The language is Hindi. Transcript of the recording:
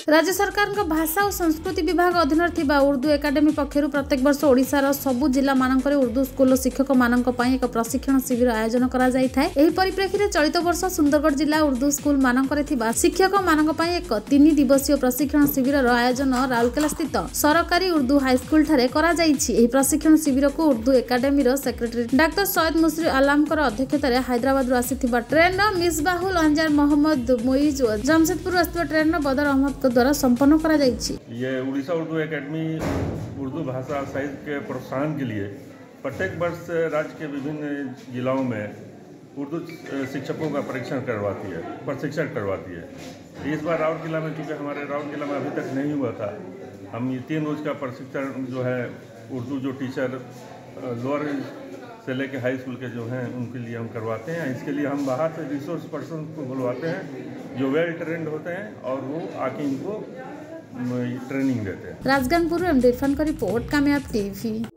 राज्य सरकार भाषा और संस्कृति विभाग अधीन उर्दू एकाडेमी पक्षर प्रत्येक वर्ष ओडिशार सबु जिला मानक उर्दू स्कूल शिक्षक मानक एक प्रशिक्षण शिविर आयोजन करा जाय थाए। एही परिप्रेक्षी रे चलित वर्ष सुंदरगढ़ जिला उर्दू स्कूल मानक शिक्षक मानक एक 3 दिवसीय प्रशिक्षण शिविर आयोजन राउरकेला स्थित सरकारी उर्दू हाईस्कूल ठारे करा जायछि। एही प्रशिक्षण शिविर को Urdu academy secretary doctor Syed Musri Alam अध्यक्षतार हैदराबाद आसिथिबा ट्रेन मिसबाहुल अंजार मोहम्मद मुइज जमशेदपुर आसिथिबा ट्रेन बदर अहमद द्वारा संपन्न करा जायछि। ये उड़ीसा उर्दू एकेडमी उर्दू भाषा साहित्य के प्रोत्साहन के लिए प्रत्येक वर्ष राज्य के विभिन्न जिलाओं में उर्दू शिक्षकों का प्रशिक्षण करवाती है। इस बार राउरकेला में, चूँकि हमारे राउरकेला में अभी तक नहीं हुआ था, हम ये 3 रोज का प्रशिक्षण जो है उर्दू जो टीचर लोअर से लेकर हाई स्कूल के जो हैं उनके लिए हम करवाते हैं। इसके लिए हम बाहर से रिसोर्स पर्सन को बुलवाते हैं जो वेल ट्रेंड होते हैं और वो आके इनको ट्रेनिंग देते हैं। राजगंजपुर एमडी इरफान का रिपोर्ट, कामयाब टीवी।